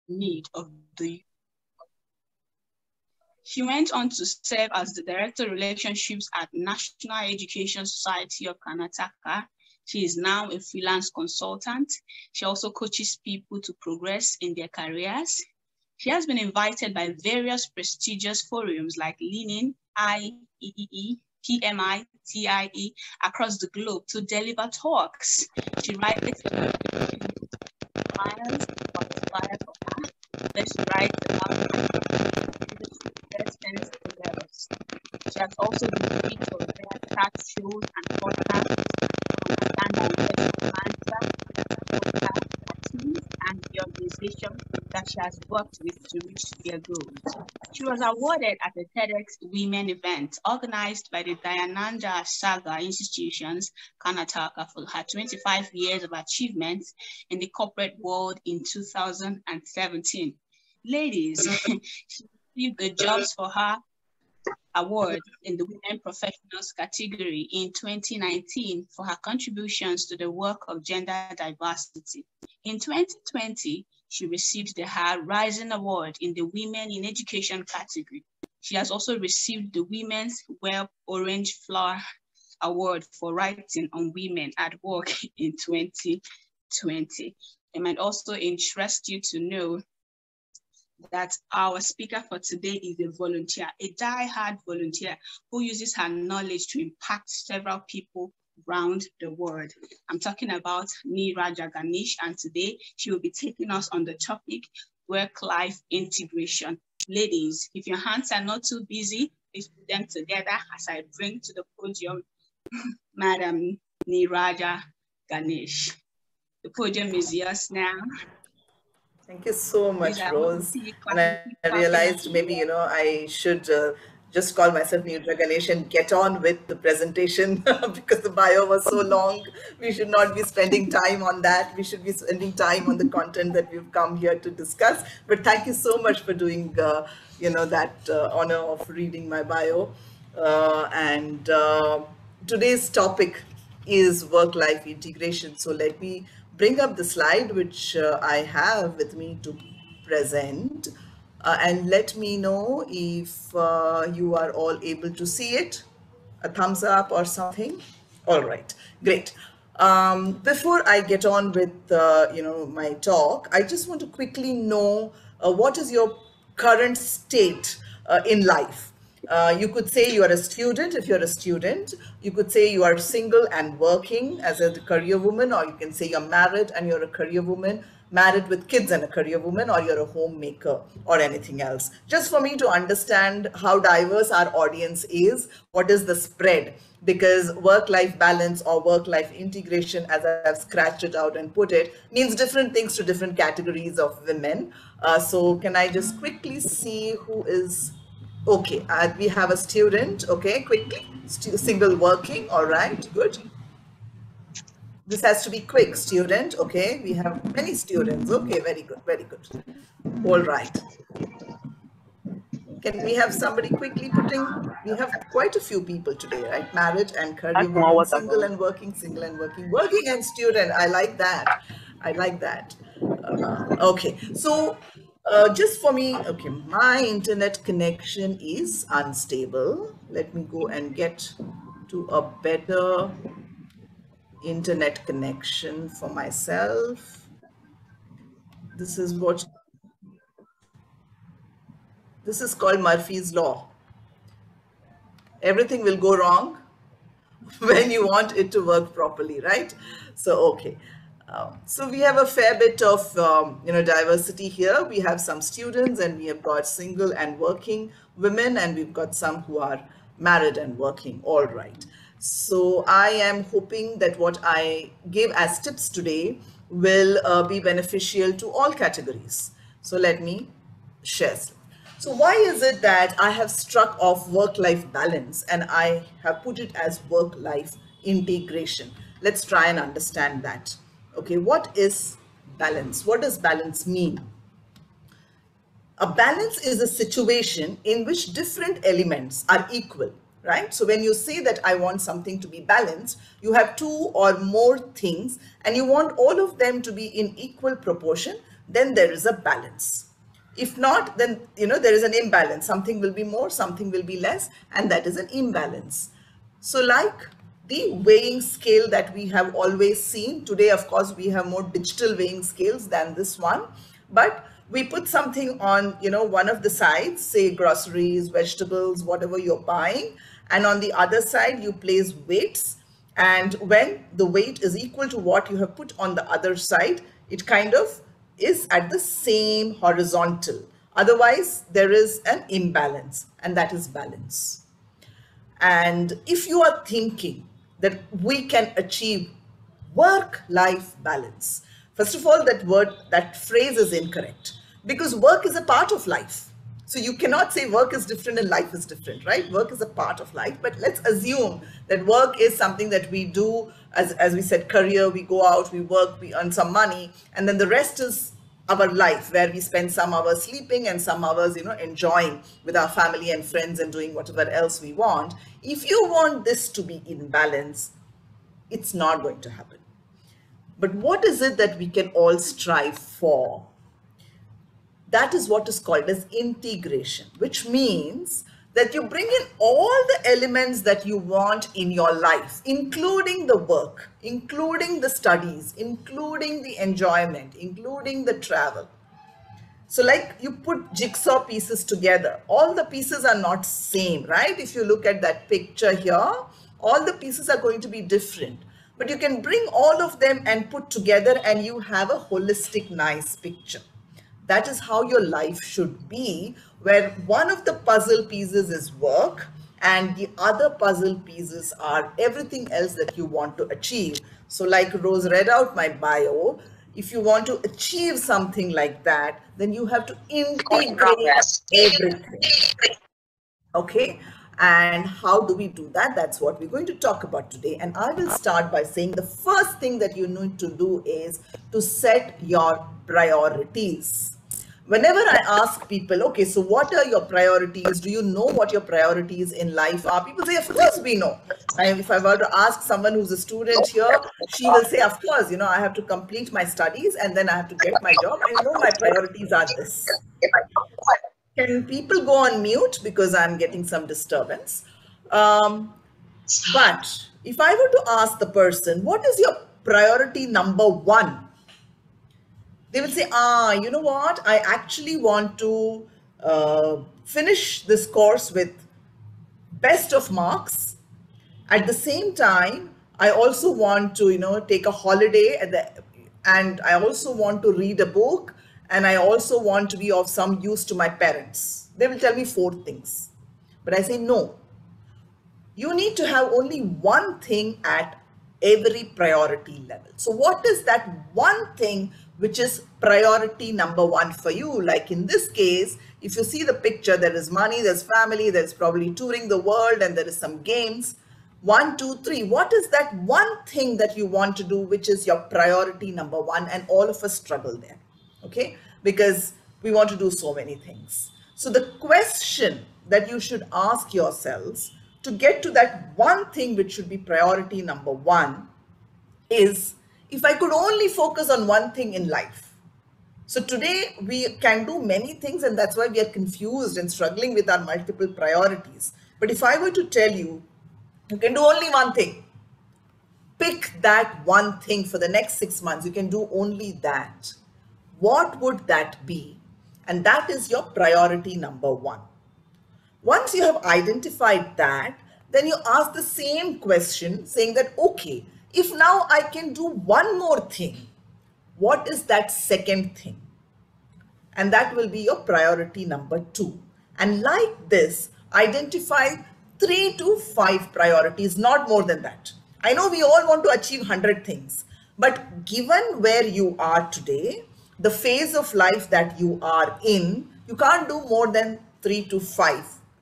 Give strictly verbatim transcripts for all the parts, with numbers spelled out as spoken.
need of the. She went on to serve as the Director of Relationships at National Education Society of Karnataka. She is now a freelance consultant. She also coaches people to progress in their careers. She has been invited by various prestigious forums like Lenin, I E E E, P M I, T I E across the globe to deliver talks. She writes clients who inspire for her. Let's write about levels. She has also been featured on various chat shows and podcasts to understand the manager, teams, and the organization that she has worked with to reach their goals. She was awarded at the TEDx Women event organized by the Dayananda Saga Institutions, Karnataka, for her twenty-five years of achievements in the corporate world in two thousand seventeen. Ladies, she received the Jobs for Her award in the Women Professionals category in twenty nineteen for her contributions to the work of gender diversity. In twenty twenty, she received the Her Rising Award in the Women in Education category. She has also received the Women's Web Orange Flower Award for writing on women at work in twenty twenty. It might also interest you to know that our speaker for today is a volunteer, a die-hard volunteer who uses her knowledge to impact several people around the world. I'm talking about Neeraja Ganesh, and today she will be taking us on the topic work-life integration. Ladies, if your hands are not too busy, please put them together as I bring to the podium Madam Neeraja Ganesh. The podium is yours now. Thank you so much, Rose. And I realized maybe, you know, I should uh, just call myself Neeraja Ganesh and get on with the presentation because the bio was so long. We should not be spending time on that. We should be spending time on the content that we've come here to discuss. But thank you so much for doing, uh, you know, that uh, honor of reading my bio. Uh, and uh, today's topic is work-life integration. So let me bring up the slide which uh, I have with me to present uh, and let me know if uh, you are all able to see it, a thumbs up or something. All right, great. Um, before I get on with uh, you know my talk, I just want to quickly know uh, what is your current state uh, in life. Uh, you could say you are a student if you're a student. You could say you are single and working as a career woman, or you can say you're married and you're a career woman, married with kids and a career woman, or you're a homemaker or anything else. Just for me to understand how diverse our audience is, what is the spread? Because work-life balance or work-life integration, as I've scratched it out and put it, means different things to different categories of women. Uh, so can I just quickly see who is... Okay, uh, we have a student, okay, quickly, St single working, all right, good. This has to be quick, student, okay, we have many students, okay, very good, very good, all right. Can we have somebody quickly putting, we have quite a few people today, right, married and career woman, single and working, single and working, working and student, I like that, I like that, uh, okay, so, Uh, just for me, okay, my internet connection is unstable. Let me go and get to a better internet connection for myself. This is what, this is called Murphy's Law. Everything will go wrong when you want it to work properly, right? So, okay. Um, so we have a fair bit of, um, you know, diversity here. We have some students and we have got single and working women, and we've got some who are married and working. All right. So I am hoping that what I give as tips today will uh, be beneficial to all categories. So let me share. So why is it that I have struck off work-life balance and I have put it as work-life integration? Let's try and understand that. Okay, what is balance? What does balance mean? A balance is a situation in which different elements are equal, right? So when you say that I want something to be balanced, you have two or more things and you want all of them to be in equal proportion, then there is a balance. If not, then, you know, there is an imbalance. Something will be more, something will be less, and that is an imbalance. So like the weighing scale that we have always seen, today, of course, we have more digital weighing scales than this one, but we put something on, you know, one of the sides, say groceries, vegetables, whatever you're buying, and on the other side, you place weights. And when the weight is equal to what you have put on the other side, it kind of is at the same horizontal. Otherwise, there is an imbalance, and that is balance. And if you are thinking that we can achieve work-life balance, first of all, that word, that phrase is incorrect, because work is a part of life. So you cannot say work is different and life is different, right? Work is a part of life, but let's assume that work is something that we do, as, as we said, career, we go out, we work, we earn some money, and then the rest is our life, where we spend some hours sleeping and some hours, you know, enjoying with our family and friends and doing whatever else we want. If you want this to be in balance, it's not going to happen. But what is it that we can all strive for? That is what is called as integration, which means that you bring in all the elements that you want in your life, including the work, including the studies, including the enjoyment, including the travel. So like you put jigsaw pieces together, all the pieces are not same, right? If you look at that picture here, all the pieces are going to be different, but you can bring all of them and put together and you have a holistic, nice picture. That is how your life should be, where one of the puzzle pieces is work and the other puzzle pieces are everything else that you want to achieve. So like Rose read out my bio, if you want to achieve something like that, then you have to integrate everything. Okay, and how do we do that? That's what we're going to talk about today. And I will start by saying the first thing that you need to do is to set your priorities. Whenever I ask people, okay, so what are your priorities? Do you know what your priorities in life are? People say, of course we know. And if I were to ask someone who's a student here, she will say, of course, you know, I have to complete my studies and then I have to get my job. I know my priorities are this. Can people go on mute because I'm getting some disturbance? Um, but if I were to ask the person, what is your priority number one? They will say, ah, you know what? I actually want to uh, finish this course with best of marks. At the same time, I also want to, you know, take a holiday at the, and I also want to read a book, and I also want to be of some use to my parents. They will tell me four things. But I say, no. You need to have only one thing at every priority level. So what is that one thing which is priority number one for you? Like in this case, if you see the picture, there is money, there's family, there's probably touring the world, and there is some games. One, two, three. What is that one thing that you want to do, which is your priority number one? And all of us struggle there, okay? Because we want to do so many things. So the question that you should ask yourselves to get to that one thing which should be priority number one is, if I could only focus on one thing in life. So today we can do many things, and that's why we are confused and struggling with our multiple priorities. But if I were to tell you, you can do only one thing, pick that one thing for the next six months, you can do only that. What would that be? And that is your priority number one. Once you have identified that, then you ask the same question saying that, okay, if now I can do one more thing, what is that second thing? And that will be your priority number two. And like this, identify three to five priorities, not more than that. I know we all want to achieve one hundred things, but given where you are today, the phase of life that you are in, you can't do more than three to five.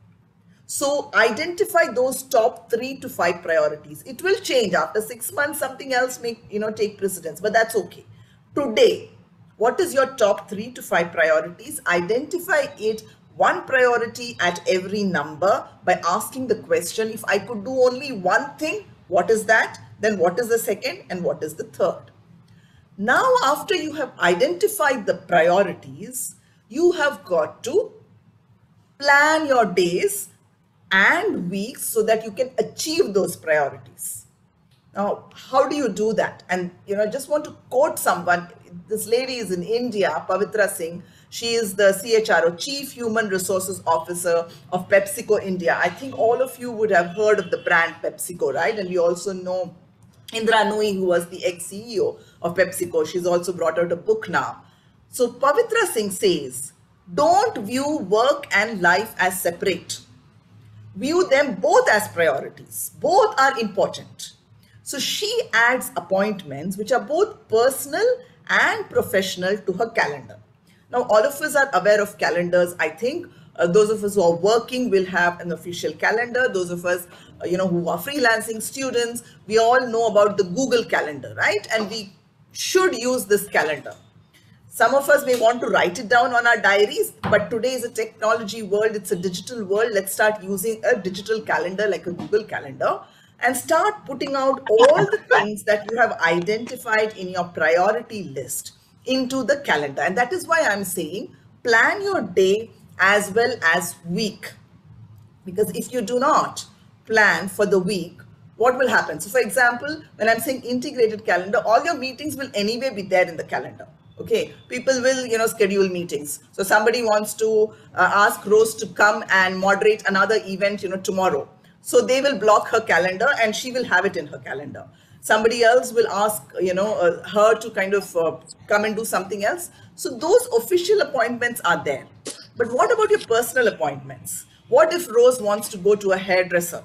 So identify those top three to five priorities. It will change after six months, something else may, you know, take precedence, but that's okay. Today, what is your top three to five priorities? Identify it, one priority at every number, by asking the question, if I could do only one thing, what is that? Then what is the second and what is the third? Now, after you have identified the priorities, you have got to plan your days and weeks so that you can achieve those priorities. Now, how do you do that? And, you know, I just want to quote someone. This lady is in India, Pavitra Singh. She is the C H R O, Chief Human Resources Officer of PepsiCo India. I think all of you would have heard of the brand PepsiCo, right? And we also know Indra Nooyi, who was the ex-C E O of PepsiCo. She's also brought out a book now. So Pavitra Singh says, don't view work and life as separate. View them both as priorities. Both are important. So she adds appointments which are both personal and professional to her calendar. Now, all of us are aware of calendars. I think uh, those of us who are working will have an official calendar. Those of us, uh, you know, who are freelancing students, we all know about the Google Calendar, right? And we should use this calendar. Some of us may want to write it down on our diaries, but today is a technology world. It's a digital world. Let's start using a digital calendar like a Google Calendar and start putting out all the things that you have identified in your priority list into the calendar. And that is why I'm saying plan your day as well as week. Because if you do not plan for the week, what will happen? So for example, when I'm saying integrated calendar, all your meetings will anyway be there in the calendar. Okay, people will, you know, schedule meetings. So somebody wants to uh, ask Rose to come and moderate another event, you know, tomorrow. So they will block her calendar and she will have it in her calendar. Somebody else will ask, you know, uh, her to kind of uh, come and do something else. So those official appointments are there. But what about your personal appointments? What if Rose wants to go to a hairdresser?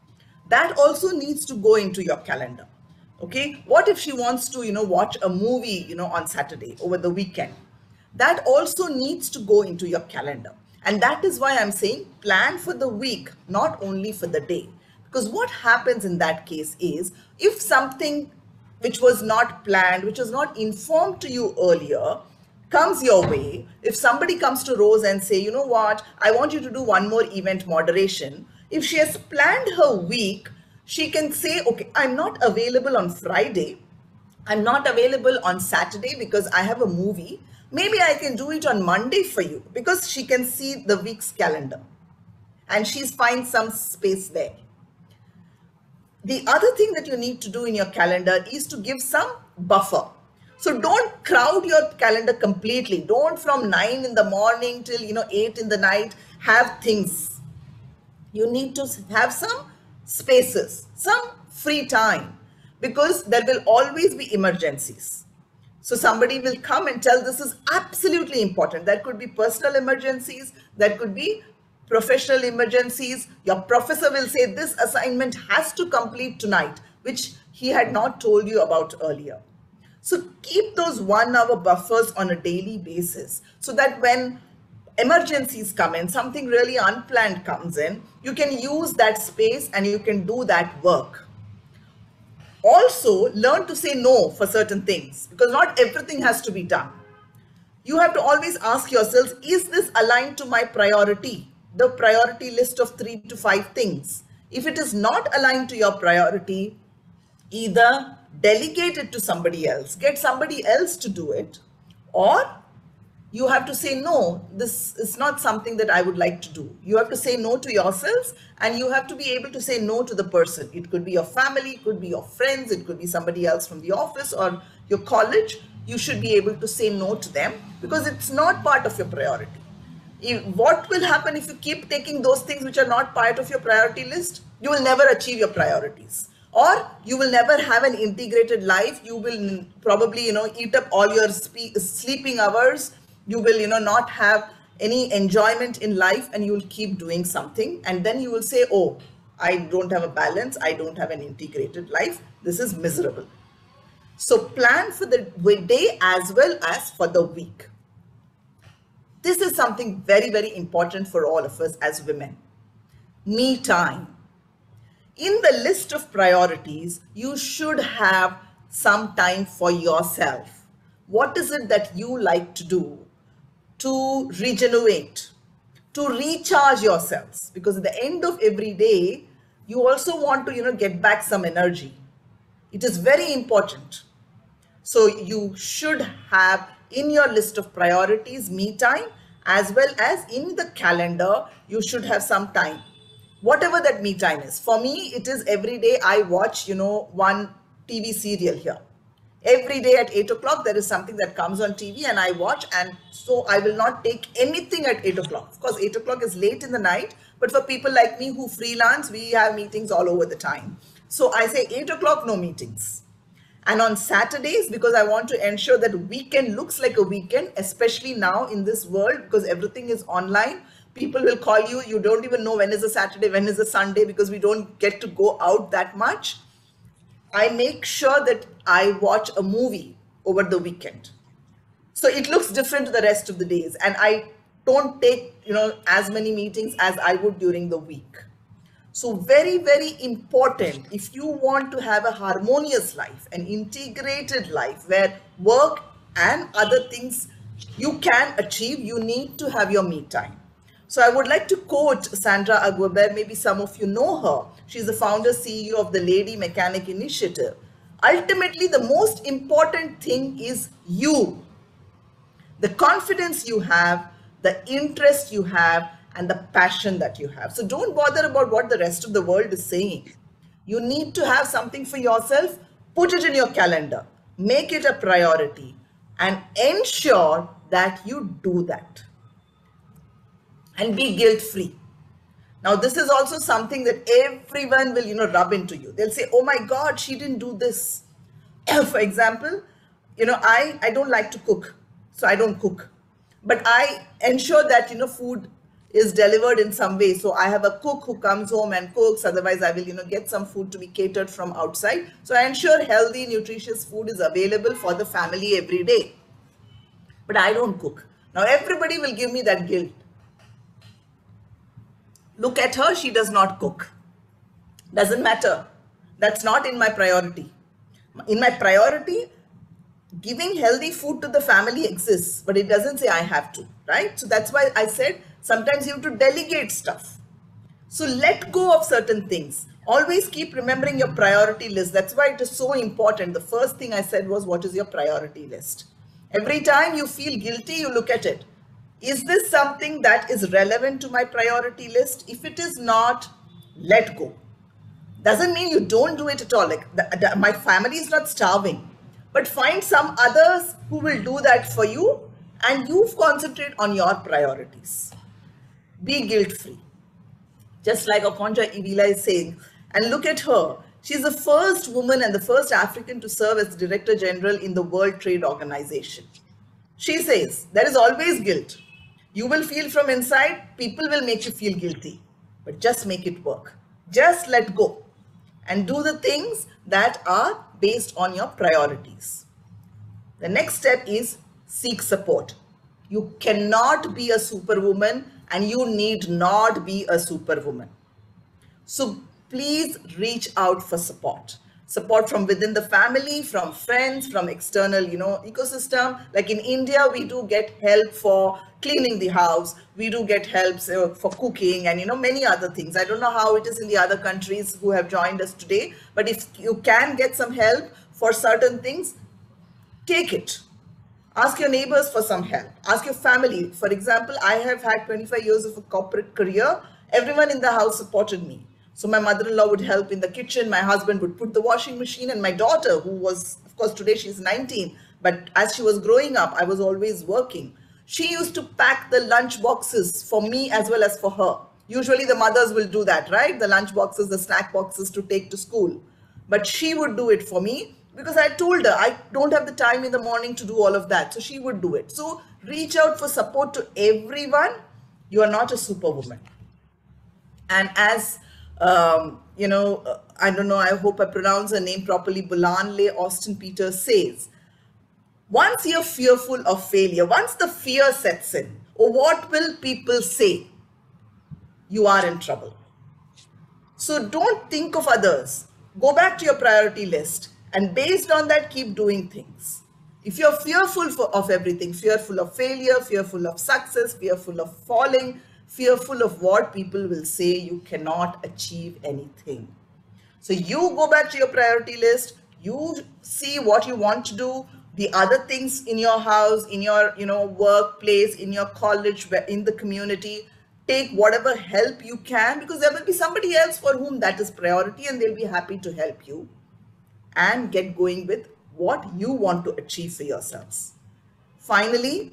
That also needs to go into your calendar. Okay, what if she wants to, you know, watch a movie, you know, on Saturday over the weekend? That also needs to go into your calendar. And that is why I'm saying plan for the week, not only for the day. Because what happens in that case is if something which was not planned, which was not informed to you earlier, comes your way, if somebody comes to Rose and say, you know what, I want you to do one more event moderation. If she has planned her week, she can say, okay, I'm not available on Friday. I'm not available on Saturday because I have a movie. Maybe I can do it on Monday for you because she can see the week's calendar and she's find some space there. The other thing that you need to do in your calendar is to give some buffer. So don't crowd your calendar completely. Don't from nine in the morning till, you know, eight in the night have things. You need to have some spaces, some free time, because there will always be emergencies. So somebody will come and tell this is absolutely important. That could be personal emergencies, that could be professional emergencies. Your professor will say this assignment has to complete tonight, which he had not told you about earlier. So keep those one hour buffers on a daily basis so that when emergencies come in, something really unplanned comes in, you can use that space and you can do that work. Also, learn to say no for certain things because not everything has to be done. You have to always ask yourselves, is this aligned to my priority? The priority list of three to five things. If it is not aligned to your priority, either delegate it to somebody else, get somebody else to do it, or you have to say, no, this is not something that I would like to do. You have to say no to yourselves and you have to be able to say no to the person. It could be your family, it could be your friends, it could be somebody else from the office or your college. You should be able to say no to them because it's not part of your priority. If, what will happen if you keep taking those things which are not part of your priority list? You will never achieve your priorities. Or you will never have an integrated life. You will probably, you know, eat up all your sleeping hours. You will, you know, not have any enjoyment in life and you will keep doing something. And then you will say, oh, I don't have a balance. I don't have an integrated life. This is miserable. So plan for the day as well as for the week. This is something very, very important for all of us as women. Me time. In the list of priorities, you should have some time for yourself. What is it that you like to do to regenerate, to recharge yourselves? Because at the end of every day, you also want to, you know, get back some energy. It is very important. So you should have in your list of priorities me time, as well as in the calendar, you should have some time, whatever that me time is. For me, it is every day I watch, you know, one T V serial here. Every day at eight o'clock, there is something that comes on T V and I watch. And so I will not take anything at eight o'clock. Of course, eight o'clock is late in the night. But for people like me who freelance, we have meetings all over the time. So I say eight o'clock, no meetings. And on Saturdays, because I want to ensure that weekend looks like a weekend, especially now in this world, because everything is online. People will call you. You don't even know when is a Saturday, when is a Sunday, because we don't get to go out that much. I make sure that I watch a movie over the weekend. So it looks different to the rest of the days. And I don't take, you know, as many meetings as I would during the week. So very, very important, if you want to have a harmonious life, an integrated life where work and other things you can achieve, you need to have your me time. So I would like to quote Sandra Aguiber. Maybe some of you know her. She's the founder, C E O of the Lady Mechanic Initiative. Ultimately, the most important thing is you. The confidence you have, the interest you have, and the passion that you have. So don't bother about what the rest of the world is saying. You need to have something for yourself. Put it in your calendar. Make it a priority and ensure that you do that. And be guilt-free. Now, this is also something that everyone will, you know, rub into you. They'll say, oh my God, she didn't do this. For example, you know, I, I don't like to cook, so I don't cook. But I ensure that, you know, food is delivered in some way. So I have a cook who comes home and cooks. Otherwise, I will, you know, get some food to be catered from outside. So I ensure healthy, nutritious food is available for the family every day. But I don't cook. Now, everybody will give me that guilt. Look at her, she does not cook. Doesn't matter. That's not in my priority. In my priority, giving healthy food to the family exists, but it doesn't say I have to, right? So that's why I said sometimes you have to delegate stuff. So let go of certain things. Always keep remembering your priority list. That's why it is so important. The first thing I said was, what is your priority list? Every time you feel guilty, you look at it. Is this something that is relevant to my priority list? If it is not, let go. Doesn't mean you don't do it at all. Like the, the, my family is not starving, but find some others who will do that for you and you concentrate on your priorities. Be guilt-free. Just like Okonjo Iweala is saying, and look at her. She's the first woman and the first African to serve as Director General in the World Trade Organization. She says, there is always guilt. You will feel from inside, people will make you feel guilty, but just make it work. Just let go and do the things that are based on your priorities. The next step is seek support. You cannot be a superwoman and you need not be a superwoman. So please reach out for support. Support from within the family, from friends, from external, you know, ecosystem. Like in India, we do get help for cleaning the house. We do get help uh, for cooking and, you know, many other things. I don't know how it is in the other countries who have joined us today, but if you can get some help for certain things, take it. Ask your neighbors for some help. Ask your family. For example, I have had twenty-five years of a corporate career. Everyone in the house supported me. So my mother-in-law would help in the kitchen. My husband would put the washing machine, and my daughter, who was, of course, today she's nineteen, but as she was growing up, I was always working. She used to pack the lunch boxes for me as well as for her. Usually the mothers will do that, right? The lunch boxes, the snack boxes to take to school. But she would do it for me because I told her I don't have the time in the morning to do all of that. So she would do it. So reach out for support to everyone. You are not a superwoman. And as Um, you know, uh, I don't know, I hope I pronounce her name properly, Bolanle Austin Peters says, once you're fearful of failure, once the fear sets in, or what will people say, you are in trouble. So don't think of others. Go back to your priority list and based on that, keep doing things. If you're fearful for, of everything, fearful of failure, fearful of success, fearful of falling, fearful of what people will say, you cannot achieve anything. So you go back to your priority list, You see what you want to do, the other things in your house, in your, you know, workplace, in your college, in the community. Take whatever help you can, because there will be somebody else for whom that is priority, and they'll be happy to help you, and get going with what you want to achieve for yourselves. Finally,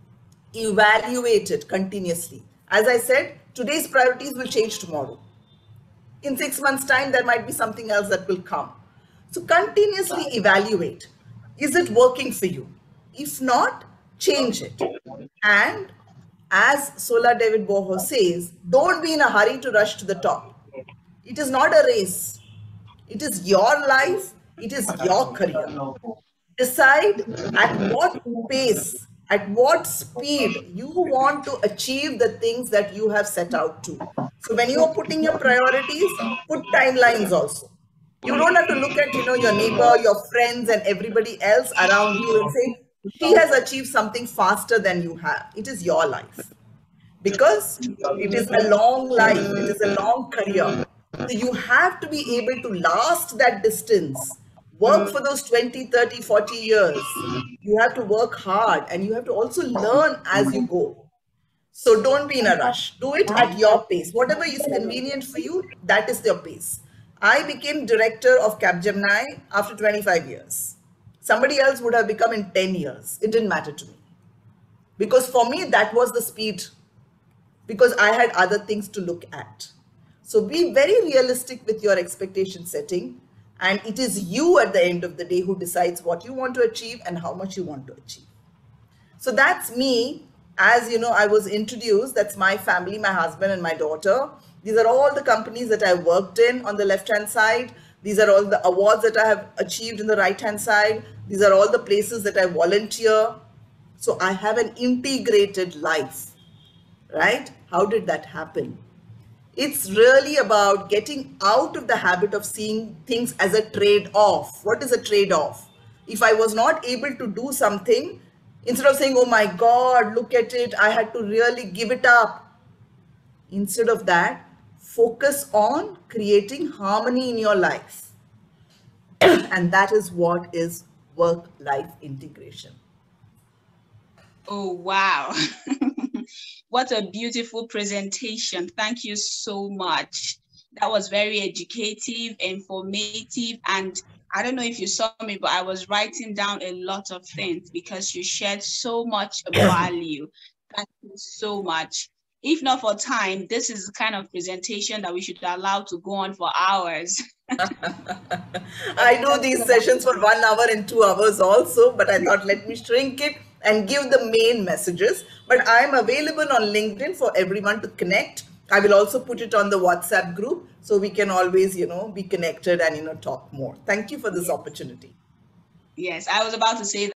evaluate it continuously. As I said, today's priorities will change tomorrow. In six months' time, there might be something else that will come. So continuously evaluate. Is it working for you? If not, change it. And as Sola David Boho says, don't be in a hurry to rush to the top. It is not a race. It is your life. It is your career. Decide at what pace, at what speed you want to achieve the things that you have set out to. So when you are putting your priorities, put timelines also. You don't have to look at, you know, your neighbor, your friends, and everybody else around you and say, she has achieved something faster than you have. It is your life. Because it is a long life, it is a long career. So you have to be able to last that distance. Work for those twenty, thirty, forty years. You have to work hard, and you have to also learn as you go. So don't be in a rush. Do it at your pace. Whatever is convenient for you, that is your pace. I became director of Capgemini after twenty-five years. Somebody else would have become in ten years. It didn't matter to me. Because for me, that was the speed. Because I had other things to look at. So be very realistic with your expectation setting. And it is you at the end of the day who decides what you want to achieve and how much you want to achieve. So that's me. As you know, I was introduced. That's my family, my husband and my daughter. These are all the companies that I worked in on the left-hand side. These are all the awards that I have achieved in the right-hand side. These are all the places that I volunteer. So I have an integrated life, right? How did that happen? It's really about getting out of the habit of seeing things as a trade-off. What is a trade-off? If I was not able to do something, instead of saying, oh my God, look at it, I had to really give it up. Instead of that, focus on creating harmony in your life. And that is what is work-life integration. Oh, wow. What a beautiful presentation. Thank you so much. That was very educative, informative, and I don't know if you saw me, but I was writing down a lot of things because you shared so much value. Thank you so much. If not for time, this is the kind of presentation that we should allow to go on for hours. I do these sessions for one hour and two hours also, but I thought let me shrink it and give the main messages. But I'm available on LinkedIn for everyone to connect. I will also put it on the WhatsApp group so we can always, you know, be connected and, you know, talk more. Thank you for this opportunity. Yes, I was about to say